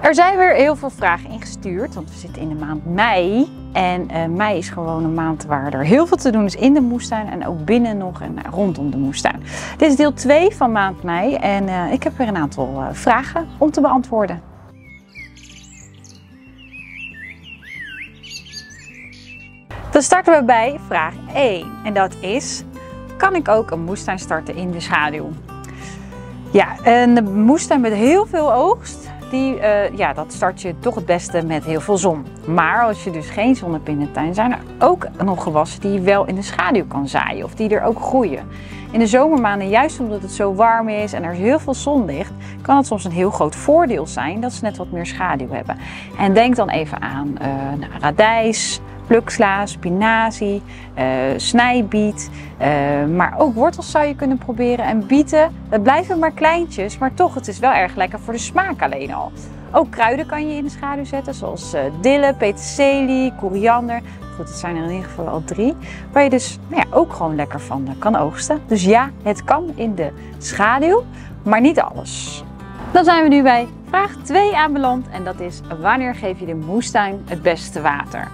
Er zijn weer heel veel vragen ingestuurd, want we zitten in de maand mei. En mei is gewoon een maand waar er heel veel te doen is in de moestuin en ook binnen nog en rondom de moestuin. Dit is deel 2 van maand mei en ik heb weer een aantal vragen om te beantwoorden. Dan starten we bij vraag 1 en dat is: kan ik ook een moestuin starten in de schaduw? Ja, een moestuin met heel veel oogst, dat start je toch het beste met heel veel zon. Maar als je dus geen zon hebt in de tuin, zijn er ook nog gewassen die je wel in de schaduw kan zaaien of die er ook groeien. In de zomermaanden, juist omdat het zo warm is en er heel veel zonlicht, kan het soms een heel groot voordeel zijn dat ze net wat meer schaduw hebben. En denk dan even aan radijs, pluksla, spinazie, snijbiet, maar ook wortels zou je kunnen proberen. En bieten, dat blijven maar kleintjes, maar toch, het is wel erg lekker voor de smaak alleen al. Ook kruiden kan je in de schaduw zetten, zoals dille, peterselie, koriander. Goed, het zijn er in ieder geval al 3, waar je dus ook gewoon lekker van kan oogsten. Dus ja, het kan in de schaduw, maar niet alles. Dan zijn we nu bij vraag 2 aanbeland en dat is: wanneer geef je de moestuin het beste water?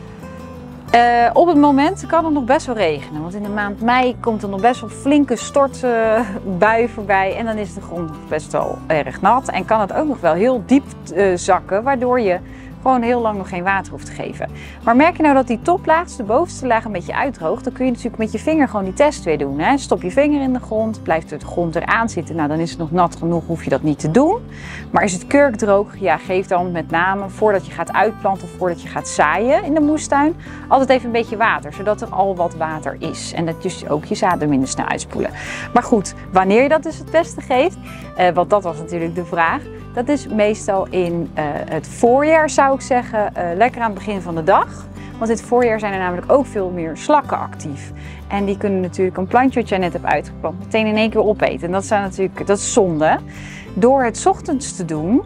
Op het moment kan het nog best wel regenen, want in de maand mei komt er nog best wel flinke stortbui voorbij en dan is de grond best wel erg nat en kan het ook nog wel heel diep zakken, waardoor je gewoon heel lang nog geen water hoeft te geven. Maar merk je nou dat die toplaag, de bovenste laag, een beetje uitdroogt, dan kun je natuurlijk met je vinger gewoon die test weer doen. Hè? Stop je vinger in de grond, blijft de grond eraan zitten, nou dan is het nog nat genoeg, hoef je dat niet te doen. Maar is het kurkdroog, ja, geef dan met name voordat je gaat uitplanten of voordat je gaat zaaien in de moestuin altijd even een beetje water, zodat er al wat water is. En dat dus ook je zaden minder snel uitspoelen. Maar goed, wanneer je dat dus het beste geeft, want dat was natuurlijk de vraag. Dat is meestal in het voorjaar, zou ik zeggen, lekker aan het begin van de dag. Want in het voorjaar zijn er namelijk ook veel meer slakken actief. En die kunnen natuurlijk een plantje wat jij net hebt uitgeplant meteen in één keer opeten. En dat is zonde. Door het 's ochtends te doen,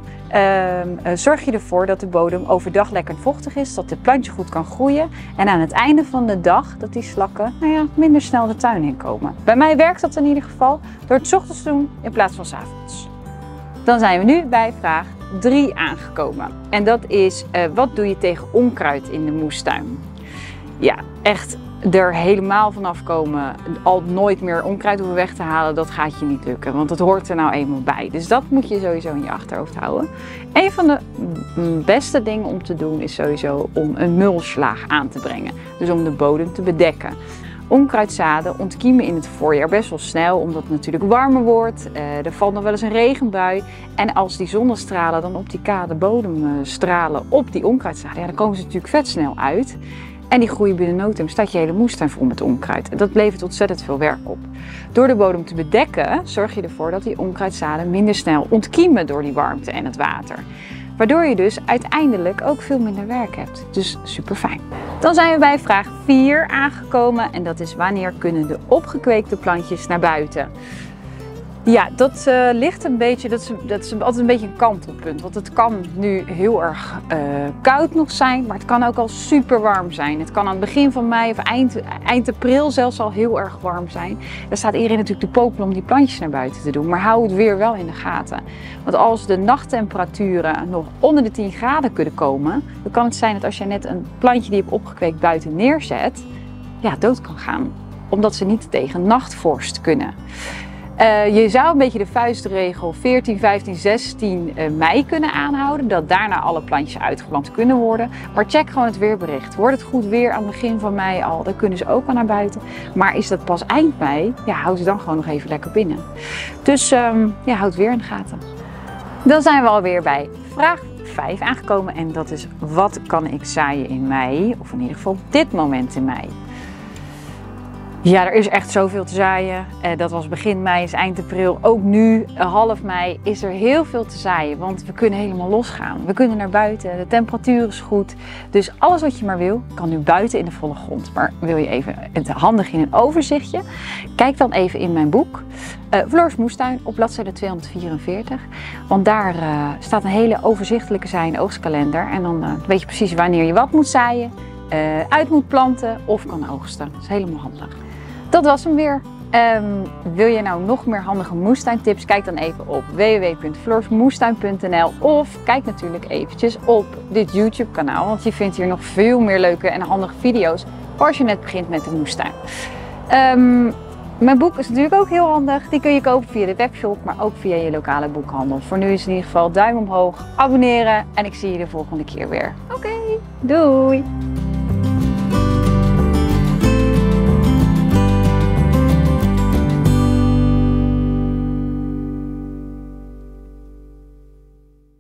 zorg je ervoor dat de bodem overdag lekker vochtig is, dat het plantje goed kan groeien. En aan het einde van de dag dat die slakken minder snel de tuin in komen. Bij mij werkt dat in ieder geval door het 's ochtends te doen in plaats van 's avonds. Dan zijn we nu bij vraag 3 aangekomen. En dat is: wat doe je tegen onkruid in de moestuin? Ja, echt er helemaal vanaf komen, al nooit meer onkruid hoeven weg te halen, dat gaat je niet lukken. Want het hoort er nou eenmaal bij. Dus dat moet je sowieso in je achterhoofd houden. Een van de beste dingen om te doen is sowieso om een mulchlaag aan te brengen. Dus om de bodem te bedekken. Onkruidzaden ontkiemen in het voorjaar best wel snel, omdat het natuurlijk warmer wordt. Er valt nog wel eens een regenbui. En als die zonnestralen dan op die kade bodem stralen op die onkruidzaden, dan komen ze natuurlijk vet snel uit. En die groeien binnen no time, staat je hele moestuin vol met onkruid. En dat levert ontzettend veel werk op. Door de bodem te bedekken, zorg je ervoor dat die onkruidzaden minder snel ontkiemen door die warmte en het water. Waardoor je dus uiteindelijk ook veel minder werk hebt. Dus super fijn. Dan zijn we bij vraag 4 aangekomen en dat is: wanneer kunnen de opgekweekte plantjes naar buiten? Ja, dat ligt een beetje, dat is altijd een beetje een kantelpunt. Want het kan nu heel erg koud nog zijn, maar het kan ook al super warm zijn. Het kan aan het begin van mei of eind april zelfs al heel erg warm zijn. Daar staat iedereen natuurlijk te popelen om die plantjes naar buiten te doen. Maar hou het weer wel in de gaten. Want als de nachttemperaturen nog onder de 10 graden kunnen komen, dan kan het zijn dat als je net een plantje die je hebt opgekweekt buiten neerzet, dood kan gaan. Omdat ze niet tegen nachtvorst kunnen. Je zou een beetje de vuistregel 14, 15, 16 mei kunnen aanhouden. Dat daarna alle plantjes uitgeplant kunnen worden. Maar check gewoon het weerbericht. Wordt het goed weer aan het begin van mei al, dan kunnen ze ook al naar buiten. Maar is dat pas eind mei, houd ze dan gewoon nog even lekker binnen. Dus houd het weer in de gaten. Dan zijn we alweer bij vraag 5 aangekomen. En dat is: wat kan ik zaaien in mei? Of in ieder geval op dit moment in mei. Ja, er is echt zoveel te zaaien. Dat was begin mei, is eind april. Ook nu, half mei, is er heel veel te zaaien. Want we kunnen helemaal losgaan. We kunnen naar buiten, de temperatuur is goed. Dus alles wat je maar wil, kan nu buiten in de volle grond. Maar wil je even het handig in een overzichtje? Kijk dan even in mijn boek. Floor's Moestuin op bladzijde 244. Want daar staat een hele overzichtelijke zaai- en oogstkalender. En dan weet je precies wanneer je wat moet zaaien, uit moet planten of kan oogsten. Dat is helemaal handig. Dat was hem weer. Wil je nou nog meer handige moestuintips? Kijk dan even op www.floorsmoestuin.nl of kijk natuurlijk eventjes op dit YouTube kanaal. Want je vindt hier nog veel meer leuke en handige video's voor als je net begint met de moestuin. Mijn boek is natuurlijk ook heel handig. Die kun je kopen via de webshop, maar ook via je lokale boekhandel. Voor nu is het in ieder geval duim omhoog, abonneren en ik zie je de volgende keer weer. Oké, doei!